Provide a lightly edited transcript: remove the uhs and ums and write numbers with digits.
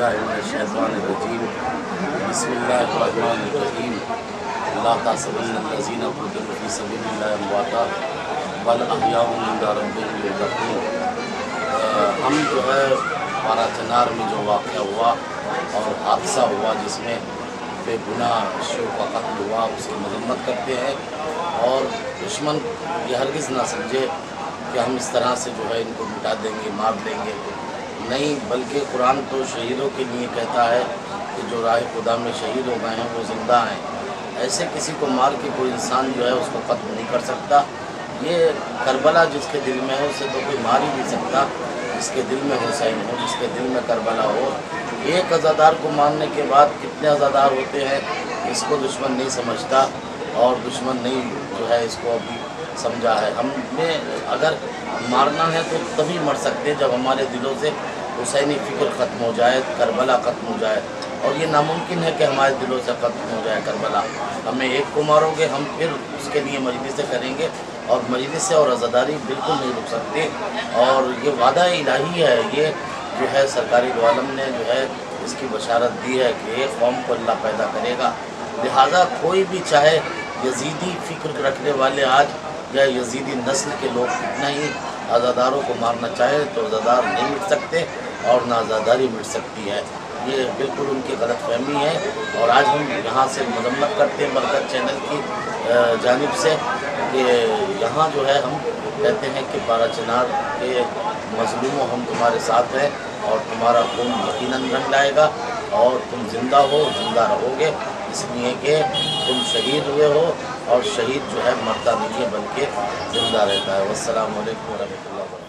बिस्मिल्लाहिर्रहमानिर्रहीम बिस्मिल्लाहिर्रहमानिर्रहीम ला तहसबन्नल्लज़ीना क़ुतिलू फ़ी सबीलिल्लाहि अमवाता बल अहयाउन इंदा रब्बिहिम युरज़क़ून। हम जो है पारा चनार में जो वाक़या हुआ और हादसा हुआ जिसमें बेगुनाह शों का कत्ल हुआ, उसकी मज़म्मत करते हैं और दुश्मन ये हरगिज़ ना समझे कि हम इस तरह से जो है इनको मिटा देंगे, मार देंगे। नहीं, बल्कि कुरान तो शहीदों के लिए कहता है कि जो राह खुदा में शहीद हो गए हैं वो ज़िंदा हैं। ऐसे किसी को मार के कोई इंसान जो है उसको ख़त्म नहीं कर सकता। ये करबला जिसके दिल में है उसे तो कोई मार ही नहीं सकता। जिसके दिल में हुसैन हो, जिसके दिल में करबला हो, एक अज़ादार को मारने के बाद कितने अज़ादार होते हैं इसको दुश्मन नहीं समझता और दुश्मन नहीं जो है इसको अभी समझा है। हमें अगर मारना है तो तभी मर सकते हैं जब हमारे दिलों से हुसैनी फ़िक्र ख़त्म हो जाए, करबला ख़त्म हो जाए। और ये नामुमकिन है कि हमारे दिलों से ख़त्म हो जाए करबला। हमें एक को मारोगे, हम फिर उसके लिए मजलिसें करेंगे और मजलिसें और अज़ादारी बिल्कुल नहीं रुक सकते। और ये वादा इलाही है, ये जो है सरकारी दो आलम ने जो है इसकी बशारत दी है कि एक कौम को अल्लाह पैदा करेगा। लिहाजा कोई भी चाहे यजीदी फ़िक्र रखने वाले आज या यजीदी नस्ल के लोग कितना ही आज़ादारों को मारना चाहे तो आज़ादार नहीं मिट सकते और ना आज़ादारी मिट सकती है। ये बिल्कुल उनकी गलतफहमी है और आज हम यहाँ से मजम्मत करते हैं बरकत चैनल की जानिब से कि यहाँ जो है हम कहते हैं कि पारा चनार के मज़लूमों हम तुम्हारे साथ हैं और तुम्हारा खून यकीनन रंग लाएगा और तुम ज़िंदा हो, ज़िंदा रहोगे, इसलिए कि तुम शहीद हुए हो और शहीद जो है मरता नहीं है बल्कि ज़िंदा रहता है। वस्सलामु अलैकुम व रहमतुल्लाहि।